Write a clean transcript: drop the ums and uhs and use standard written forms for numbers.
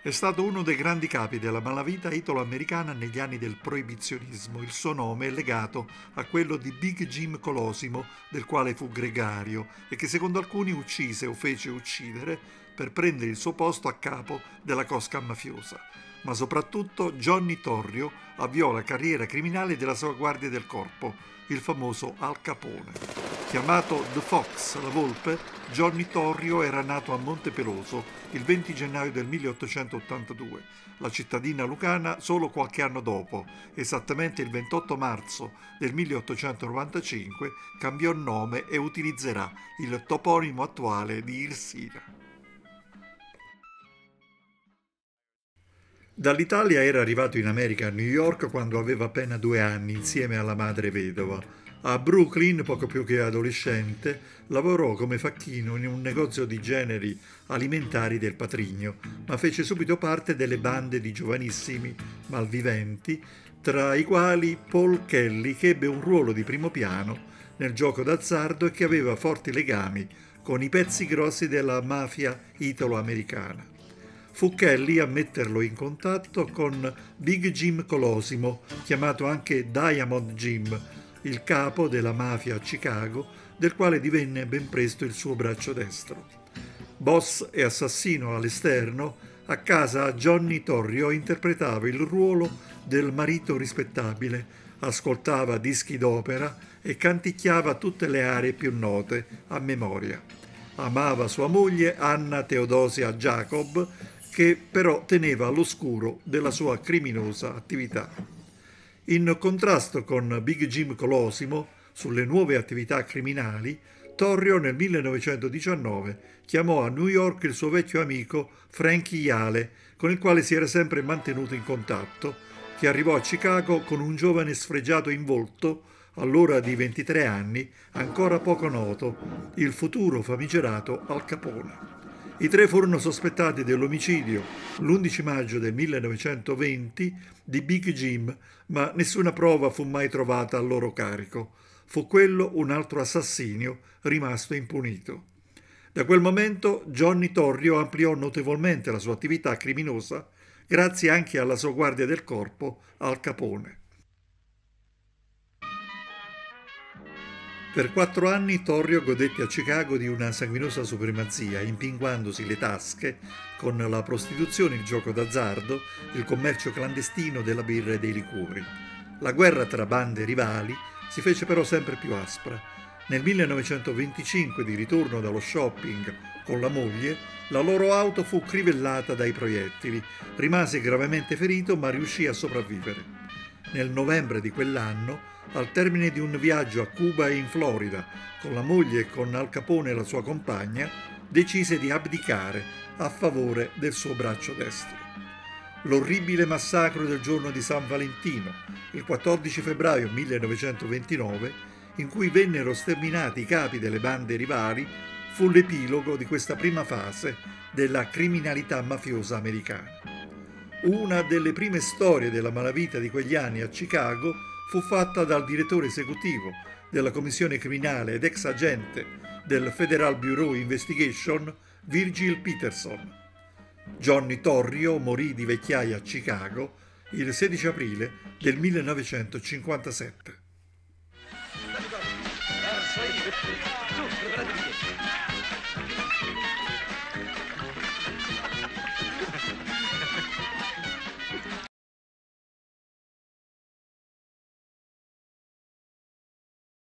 È stato uno dei grandi capi della malavita italo-americana negli anni del proibizionismo. Il suo nome è legato a quello di Big Jim Colosimo, del quale fu gregario e che secondo alcuni uccise o fece uccidere per prendere il suo posto a capo della cosca mafiosa. Ma soprattutto Johnny Torrio avviò la carriera criminale della sua guardia del corpo, il famoso Al Capone. Chiamato The Fox, la volpe, Johnny Torrio era nato a Montepeloso il 20 gennaio del 1882. La cittadina lucana solo qualche anno dopo, esattamente il 28 marzo del 1895, cambiò nome e utilizzerà il toponimo attuale di Irsina. Dall'Italia era arrivato in America a New York quando aveva appena 2 anni insieme alla madre vedova. A Brooklyn, poco più che adolescente, lavorò come facchino in un negozio di generi alimentari del Patrigno, ma fece subito parte delle bande di giovanissimi malviventi, tra i quali Paul Kelly, che ebbe un ruolo di primo piano nel gioco d'azzardo e che aveva forti legami con i pezzi grossi della mafia italo-americana. Fu Kelly a metterlo in contatto con Big Jim Colosimo, chiamato anche Diamond Jim, il capo della mafia a Chicago, del quale divenne ben presto il suo braccio destro. Boss e assassino all'esterno, a casa Johnny Torrio interpretava il ruolo del marito rispettabile, ascoltava dischi d'opera e canticchiava tutte le aree più note a memoria. Amava sua moglie Anna Teodosia Jacob, che però teneva all'oscuro della sua criminosa attività. In contrasto con Big Jim Colosimo, sulle nuove attività criminali, Torrio nel 1919 chiamò a New York il suo vecchio amico Frankie Yale, con il quale si era sempre mantenuto in contatto, che arrivò a Chicago con un giovane sfregiato in volto, allora di 23 anni, ancora poco noto, il futuro famigerato Al Capone. I tre furono sospettati dell'omicidio l'11 maggio del 1920 di Big Jim, ma nessuna prova fu mai trovata a loro carico. Fu quello un altro assassinio rimasto impunito. Da quel momento Johnny Torrio ampliò notevolmente la sua attività criminosa, grazie anche alla sua guardia del corpo, Al Capone. Per 4 anni Torrio godette a Chicago di una sanguinosa supremazia, impinguandosi le tasche con la prostituzione, il gioco d'azzardo, il commercio clandestino della birra e dei liquori. La guerra tra bande rivali si fece però sempre più aspra. Nel 1925, di ritorno dallo shopping con la moglie, la loro auto fu crivellata dai proiettili. Rimase gravemente ferito, ma riuscì a sopravvivere. Nel novembre di quell'anno, al termine di un viaggio a Cuba e in Florida, con la moglie e con Al Capone e la sua compagna, decise di abdicare a favore del suo braccio destro. L'orribile massacro del giorno di San Valentino, il 14 febbraio 1929, in cui vennero sterminati i capi delle bande rivali, fu l'epilogo di questa prima fase della criminalità mafiosa americana. Una delle prime storie della malavita di quegli anni a Chicago fu fatta dal direttore esecutivo della commissione criminale ed ex agente del Federal Bureau Investigation, Virgil Peterson. Johnny Torrio morì di vecchiaia a Chicago il 16 aprile del 1957.